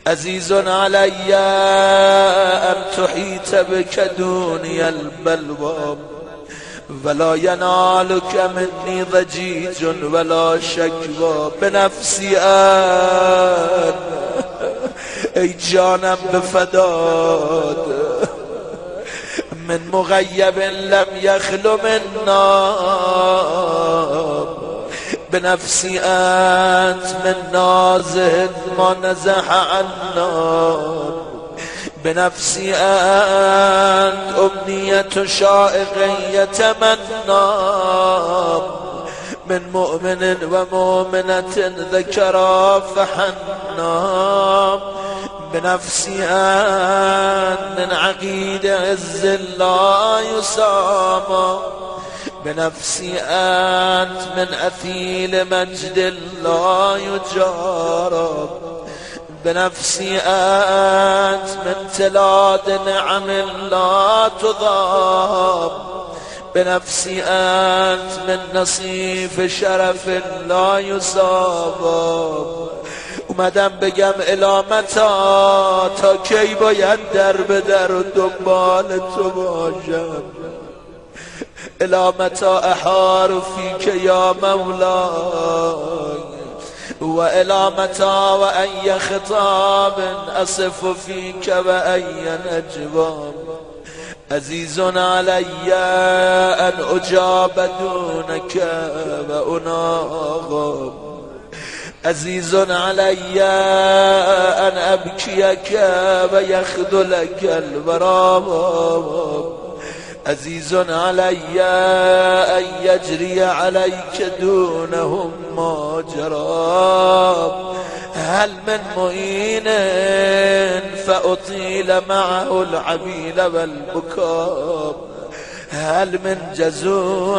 عزیز علی ان تحیط بک دونی البلوا ولا ینالک منی ضجیج ولا شکوا. بنفسی ان ای جانم به فداد من مغیب لم یخلو منا. بنفسی انت من نازه ما نزح عنا. بنفسی انت امنیت شائق یتمنا من مؤمن و مؤمنة ذکرا فحنا. بنفسی انت من عقید عز لا یساما. بنفسی انت من اثیل مجد لا یجارا. بنفسی انت من تلاد نعم لا تضام. بنفسی انت من نصیف شرف لا یصاب. اومدم بگم الامتا تا کی باید در به در و دنبال تو باشم. الامتا احار فیک یا مولای و الامتا و ای خطاب اصف فیک و ای نجوام. عزیز علی ان اجاب دونک و اناغم. عزیز علی ان ابکیک و یخذلک الورام. عزیز علی ان یجری علیک دونهم ماجرا. هل من معین فاطیل معه العبیل والبکا. هل من جزوع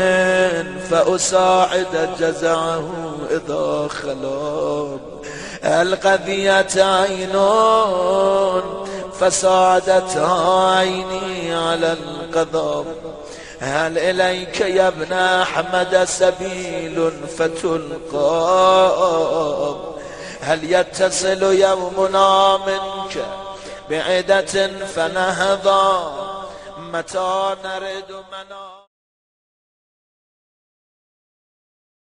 فاساعد جزعه اذا خلا. هل قضیت عین فساعدتها عینی علی القضا. هل الیک یا ابن احمد سبیل فتلقا. هل یتصل یومنا منک بعدة فنهضا متى نرد منا.